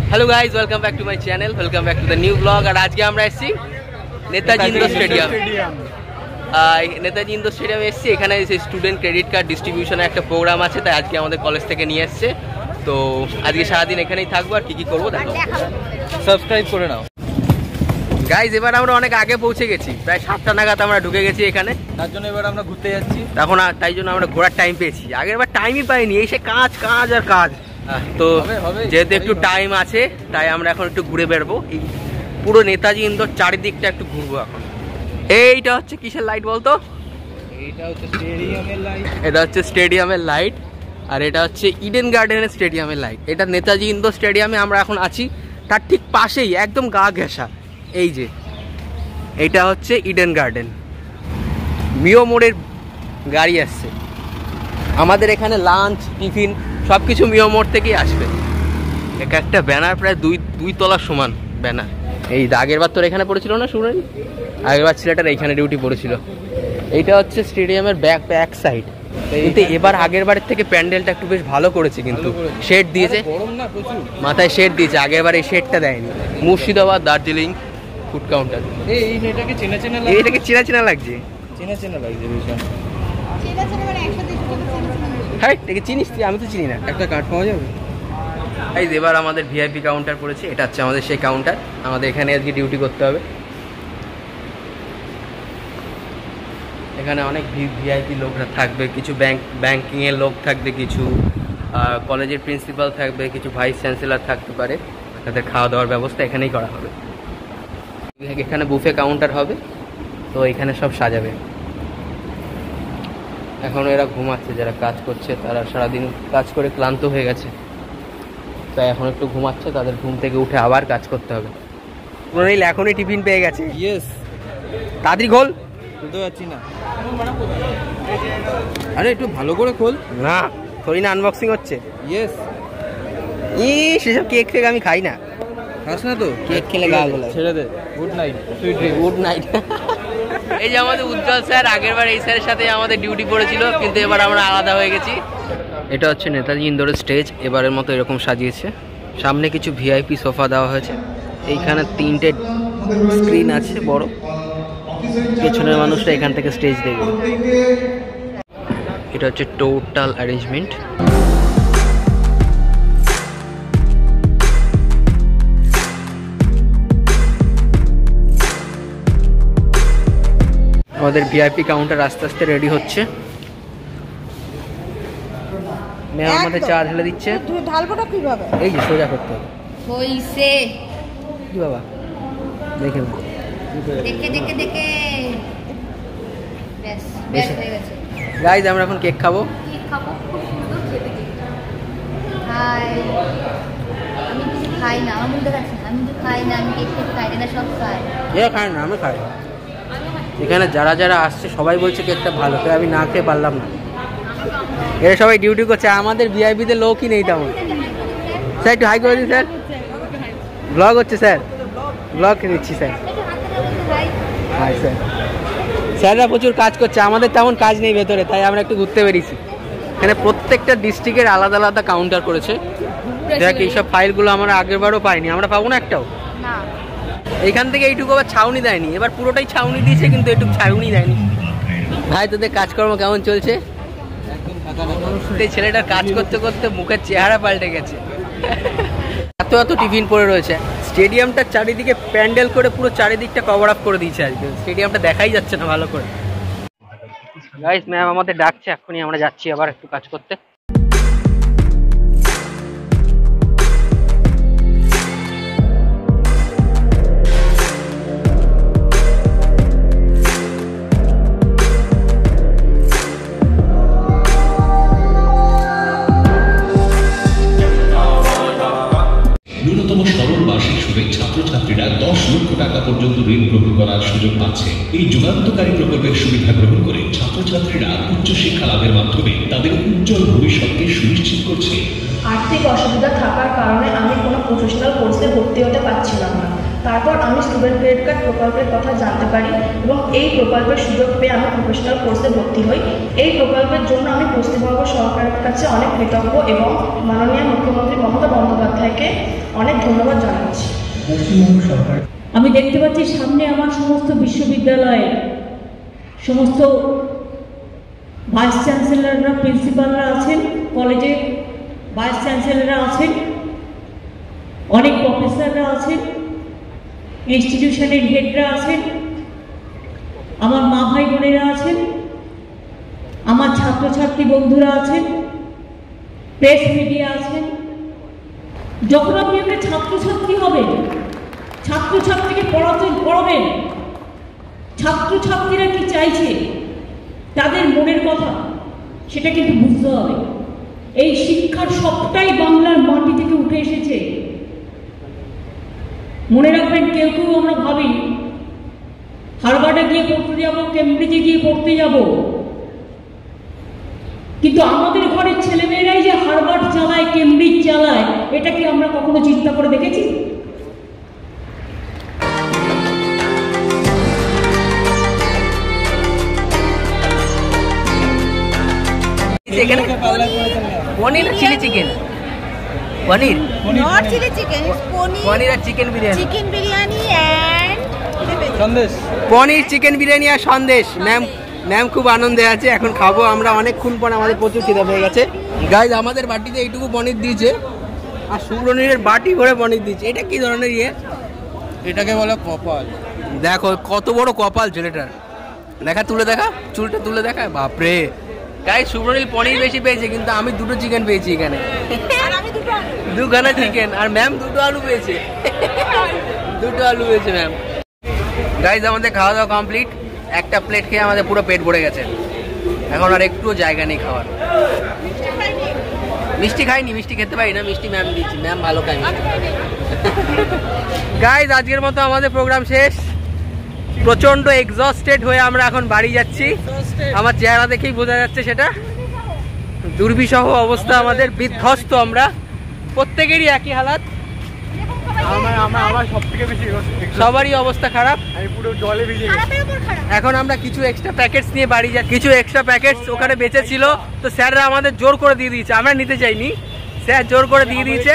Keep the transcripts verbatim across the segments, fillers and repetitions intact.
Hello guys welcome back to my channel welcome back to the new blog. और आज के আমরা এসেছি Netaji indoor stadium. Netaji indoor স্টেডিয়ামে এসেছি, এখানে স্টুডেন্ট ক্রেডিট কার্ড ডিস্ট্রিবিউশনের একটা প্রোগ্রাম আছে, তাই আজকে আমাদের কলেজ থেকে নিয়ে এসেছে। তো আজকে সারাদিন এখানেই থাকবো, আর কি কি করবো দেখো, সাবস্ক্রাইব করে নাও। গাইজ এবার আমরা অনেক আগে পৌঁছে গেছি, প্রায় সাতটা নাগাদ আমরা ঢুকে গেছি এখানে, তার জন্য এবার আমরা ঘুরতে যাচ্ছি। তখন তাই জন্য আমরা ঘোরার টাইম পেয়েছি, আগের বার টাইমই পাইনি, এই সে কাজ কাজ আর কাজ। তো যেহেতু একটু টাইম আছে তাই আমরা এখন একটু ঘুরে বেরবো, এই পুরো নেতাজি ইন্ডোর চারিদিকটা একটু ঘুরবো এখন। এইটা হচ্ছে কিসের লাইট বলতো? এইটা হচ্ছে স্টেডিয়ামের লাইট, এটা হচ্ছে স্টেডিয়ামের লাইট, আর এটা হচ্ছে ইডেন গার্ডেনের স্টেডিয়ামের লাইট। এটা নেতাজি ইন্ডোর স্টেডিয়ামে আমরা এখন আছি, তার ঠিক পাশেই একদম গা ঘেঁষা এই যে এটা হচ্ছে ইডেন গার্ডেন। মিও মোড়ের গাড়ি আসছে, আমাদের এখানে লাঞ্চ টিফিন সব কিছু মিও মোড় থেকেই আসবে। এক একটা ব্যানার প্রায় দুই দুই তলার সমান ব্যানার। এই আগের বার তোর এখানে পড়েছিল না শুনেন, আগের বার ছেলেটার এইখানে ডিউটি পড়েছিল। এইটা হচ্ছে স্টেডিয়ামের ব্যাক ব্যাক সাইড, কিন্তু এবার আগের বারের থেকে প্যান্ডেলটা একটু বেশ ভালো করেছে, কিন্তু শেড দিয়েছে, মাথায় শেড দিয়েছে, আগের বার এই শেডটা দেয়নি। মুর্শিদাবাদ দার্জিলিং ফুড কাউন্টার, এইটাকে চেনা চেনা এইটাকে চেনা চেনা লাগছে, চেনা চেনা লাগছে ভীষণ। হ্যাঁ এটাকে চিনিস তুই? আমি তো চিনি না। একটা কার্ড পাওয়া যাবে? এই এবার আমাদের ভিআইপি কাউন্টার পড়েছে, এটা হচ্ছে আমাদের সেই কাউন্টার, আমাদের এখানে আজকে ডিউটি করতে হবে। এখানে অনেক ভিআইপি লোকরা থাকবে, কিছু ব্যাংক ব্যাংকিংয়ের লোক থাকবে, কিছু কলেজের প্রিন্সিপাল থাকবে, কিছু ভাইস চ্যান্সেলর থাকতে পারে। তাদের খাওয়া দাওয়ার ব্যবস্থা এখানেই করা হবে। এখানে বুফে কাউন্টার হবে, তো এখানে সব সাজাবে। এখন এরা ঘুমাচ্ছে, যারা কাজ করছে তারা সারাদিন কাজ করে ক্লান্ত হয়ে গেছে, তাই এখন একটু ঘুমাচ্ছে, তাদের ঘুম থেকে উঠে আবার কাজ করতে হবে। পুরোনিল এখনই টিফিন পেয়ে গেছে। ইয়েস, তাড়াতাড়ি খোল, খুলতে পারছি না। আরে একটু ভালো করে খোল না, থোড়ি না আনবক্সিং হচ্ছে। ইয়েস, ই সেসব কেক ফেক আমি খাই না। খাস না তো? কেক খেলে গা গোলা, ছেড়ে দে। Good night, sweet dream, good night. এই যে আমাদের উজ্জ্বল স্যার, আগের বার এই স্যারের সাথে আমাদের ডিউটি পড়েছিল, কিন্তু এবার আমরা আলাদা হয়ে গেছি। এটা হচ্ছে নেতাজি ইন্ডোরের স্টেজ, এবারের মতো এরকম সাজিয়েছে। সামনে কিছু ভিআইপি সোফা দেওয়া হয়েছে, এইখানে তিনটে স্ক্রিন আছে বড়, পেছনের মানুষরা এখান থেকে স্টেজ দেখবে। এটা হচ্ছে টোটাল অ্যারেঞ্জমেন্ট। আমাদের ভিআইপি কাউন্টার আস্তে আস্তে রেডি হচ্ছে। ম্যাম আমাদের চা ঢেলে দিচ্ছে। তুমি ঢালবোটা কিভাবে? এই যে সোজা করতে হবে। হইছে কি বাবা, দেখে দেখে দেখে দেখে বেশ বেশ হয়ে গেছে। গাইস আমরা এখন কেক খাবো। কেক খাবো, খুব সুন্দর খেতে কেক। হাই, আমি কিছু খাই না, আমার মুখে আছে, আমি কিছু খাই না, আমি কেক খেতে খাই না, সব খাই। এ খাই না, আমি খাই। এখানে যারা যারা আসছে সবাই বলছে কেকটা ভালো, তাই আমি না খেয়ে পারলাম না। এরা সবাই ডিউটি করছে, আমাদের ভিআইপিতে লোকই নেই তেমন। স্যার একটু হাই করে দিন স্যার, ব্লগ হচ্ছে স্যার, ব্লগ নিচ্ছি স্যার। Hi sir. স্যাররা প্রচুর কাজ করছে, আমাদের তেমন কাজ নেই ভেতরে, তাই আমরা একটু ঘুরতে বেরিয়েছি। এখানে প্রত্যেকটা ডিস্ট্রিক্টের আলাদা আলাদা কাউন্টার করেছে। দেখ এইসব ফাইলগুলো আমরা আগের বারও পাইনি, আমরা পাবো না একটাও। এইখান থেকে এইটুকু আবার ছাউনি দেয়নি, এবার পুরোটাই ছাউনি দিয়েছে, কিন্তু এইটুকু ছাউনি দেয়নি। ভাই তোদের কাজকর্ম কেমন চলছে? এই ছেলেটার কাজ করতে করতে মুখের চেহারা পাল্টে গেছে। এত এত টিফিন পড়ে রয়েছে, স্টেডিয়ামটার চারিদিকে প্যান্ডেল করে পুরো চারিদিকটা কভার আপ করে দিয়েছে আজকে, স্টেডিয়ামটা দেখাই যাচ্ছে না ভালো করে। গাইস ম্যাম আমাদের ডাকছে, এখনই আমরা যাচ্ছি আবার একটু কাজ করতে। ন্যূনতম সরল বার্ষিক সুদে ছাত্রছাত্রীরা দশ লক্ষ টাকা পর্যন্ত ঋণ গ্রহণ করার সুযোগ পাচ্ছে। এই যুগান্তকারী প্রকল্পের সুবিধা গ্রহণ করে ছাত্রছাত্রীরা উচ্চশিক্ষা লাভের মাধ্যমে তাদের উজ্জ্বল ভবিষ্যৎকে সুনিশ্চিত করছে। আর্থিক অসুবিধা থাকার কারণে আমি কোনো প্রফেশনাল কোর্সে ভর্তি হতে পারছিলাম না, তারপর আমি স্টুডেন্ট ক্রেডিট কার্ড প্রকল্পের কথা জানতে পারি এবং এই প্রকল্পের সুযোগ পেয়ে আমি প্রফেশনাল কোর্সে ভর্তি হই। এই প্রকল্পের জন্য আমি পশ্চিমবঙ্গ সরকারের কাছে অনেক কৃতজ্ঞ এবং মাননীয় মুখ্যমন্ত্রী মমতা বন্দ্যোপাধ্যায়কে অনেক ধন্যবাদ জানাচ্ছি। পশ্চিমবঙ্গ সরকার আমি দেখতে পাচ্ছি সামনে আমার সমস্ত বিশ্ববিদ্যালয়ে সমস্ত ভাইস চ্যান্সেলররা, প্রিন্সিপালরা আছেন, কলেজে ভাইস চ্যান্সেলররা আছেন, অনেক প্রফেসররা আছেন, ইনস্টিটিউশনের হেডরা আছেন, আমার মা ভাই বোনেরা আছেন, আমার ছাত্রছাত্রী বন্ধুরা আছেন, প্রেস মিডিয়া আছেন। যখন আপনি একটা ছাত্রছাত্রী হবেন, ছাত্রছাত্রীকে পড়াতে পড়াবেন, ছাত্রছাত্রীরা কি চাইছে, তাদের মনের কথা, সেটা কিন্তু বুঝতে হবে। এই শিক্ষার সবটাই বাংলার মাটি থেকে উঠে এসেছে। মনে রাখবেন, কেউ কেউ আমরা ভাবি হার্ভার্ডে গিয়ে পড়তে যাব, কেমব্রিজে গিয়ে পড়তে যাব, কিন্তু আমাদের ঘরের ছেলেমেয়েরাই যে হার্ভার্ড চালায়, কেমব্রিজ চালায়, এটা কি আমরা কখনো চিন্তা করে দেখেছি? Paneer chilli chicken, paneer not chili chicken, it's paneer paneer আর chicken biryani, chicken biryani and sandesh, paneer chicken biryani আর সন্দেশ। ম্যাম ম্যাম খুব আনন্দে আছে, এখন খাবো আমরা অনেকক্ষণ পর, আমাদের প্রচুর খিদে পেয়ে গেছে। গাইজ আমাদের বাটিতে এইটুকু পনির দিয়েছে আর সুব্রনীরের বাটি ভরে পনির দিয়েছে। এটা কি ধরনের ইয়ে? এটাকে বলে কপাল। দেখো কত বড় কপাল ছেলেটার, দেখা তুলে দেখা, চুলটা তুলে দেখা, বাপরে। গাইজ সুব্রনীল পনির বেশি পেয়েছে, কিন্তু আমি দুটো চিকেন পেয়েছি এখানে, দুখানা চিকেন, আর ম্যাম দুটো আলু পেয়েছে, দুটো আলু পেয়েছে ম্যাম। গাইজ আমাদের খাওয়া দাওয়া কমপ্লিট, একটা প্লেট খেয়ে আমাদের পুরো পেট ভরে গেছে, এখন আর একটু জায়গা নেই খাওয়ার। মিষ্টি খাইনি, মিষ্টি খেতে পারি না, মিষ্টি ম্যাম দিচ্ছি, ম্যাম ভালো খাই মিষ্টি। গাইজ আজকের মতো আমাদের প্রোগ্রাম শেষ, প্রচন্ড এক্সস্টেড হয়ে আমরা এখন বাড়ি যাচ্ছি। আমার চেহারা দেখেই বোঝা যাচ্ছে সেটা, দুর্বিষহ অবস্থা আমাদের, বিধ্বস্ত আমরা, প্রত্যেকেরই একই হালাত, সবারই অবস্থা খারাপ, পুরো জলে ভিজে গেছি। এখন আমরা কিছু এক্সট্রা প্যাকেটস নিয়ে বাড়ি যাচ্ছি, কিছু এক্সট্রা প্যাকেটস ওখানে বেঁচে ছিল, তো স্যাররা আমাদের জোর করে দিয়ে দিয়েছে, আমরা নিতে চাইনি, স্যার জোর করে দিয়ে দিয়েছে,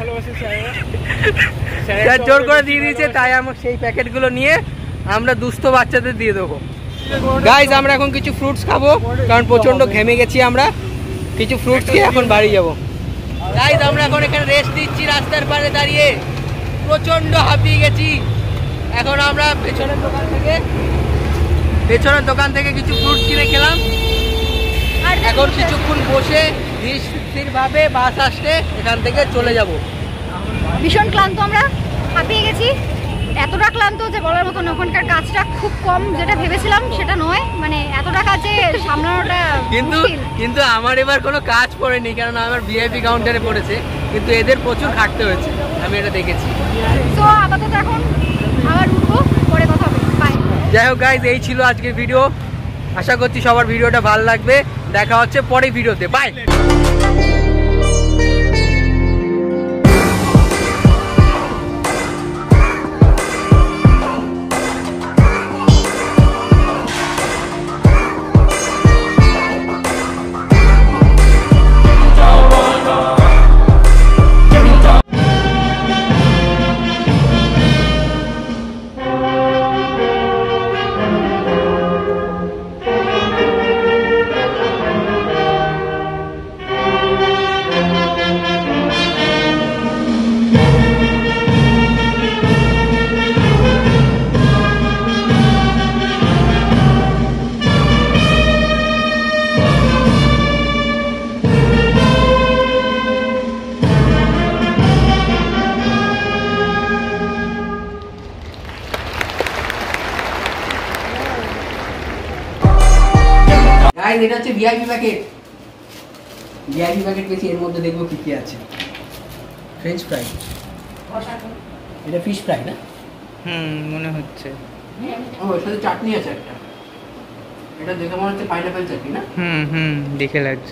স্যার জোর করে দিয়ে দিয়েছে, তাই আমরা সেই প্যাকেটগুলো নিয়ে আমরা দুস্থ বাচ্চাদের দিয়ে দেবো। গাইজ আমরা এখন কিছু ফ্রুটস খাবো, কারণ প্রচন্ড ঘেমে গেছি আমরা, কিছু ফ্রুটস খেয়ে এখন বাড়ি যাবো। গাইজ আমরা এখন এখানে রেস্ট দিচ্ছি রাস্তার পাড়ে দাঁড়িয়ে, প্রচন্ড হাঁপিয়ে গেছি। এখন আমরা পেছনের দোকান থেকে পেছনের দোকান থেকে কিছু ফ্রুটস কিনে খেলাম, আর এখন কিছুক্ষণ বসে ধীর ভাবে বাস আসতে এখান থেকে চলে যাব। ভীষণ ক্লান্ত, আমরা হাঁপিয়ে গেছি, এতটা ক্লান্ত যে বলার মতো না। ওখানকার কাজটা খুব কম, যেটা ভেবেছিলাম সেটা নয়, মানে এতটা কাজে সামলানোটা কিন্তু কিন্তু আমার এবার কোনো কাজ পড়েনি, কারণ আমার ভিআইপি কাউন্টারে পড়েছে, কিন্তু এদের প্রচুর খাটতে হয়েছে, আমি এটা দেখেছি। তো আপাতত এখন আবার উঠবো, পরে কথা হবে, বাই। যাই হোক গাইজ, এই ছিল আজকের ভিডিও, আশা করছি সবার ভিডিওটা ভালো লাগবে, দেখা হচ্ছে পরের ভিডিওতে, বাই। গাইস এটা হচ্ছে ভিআইপি প্যাকেট, ভিআইপি প্যাকেট পেয়েছি, এর মধ্যে দেখবো কি কি আছে। ফ্রেঞ্চ ফ্রাই, এটা ফিশ ফ্রাই না? হুম মনে হচ্ছে। ও এর সাথে চাটনি আছে একটা, এটা দেখে মনে হচ্ছে পাইনাপেল চাটনি না? হুম হুম দেখে লাগছে।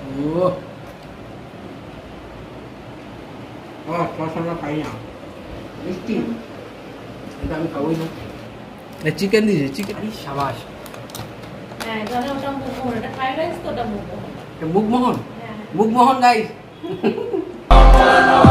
ও ও সস আমরা খাই না। মিষ্টি এটা আমি খাবোই না। চিকেন দিয়েছে, চিকেন সাবাস। হ্যাঁ জানো ওটা মুখমোহন, এটা ফ্রাইড রাইস তো ওটা মুখমোহন। মুখমোহন, হ্যাঁ মুখমোহন গাইস।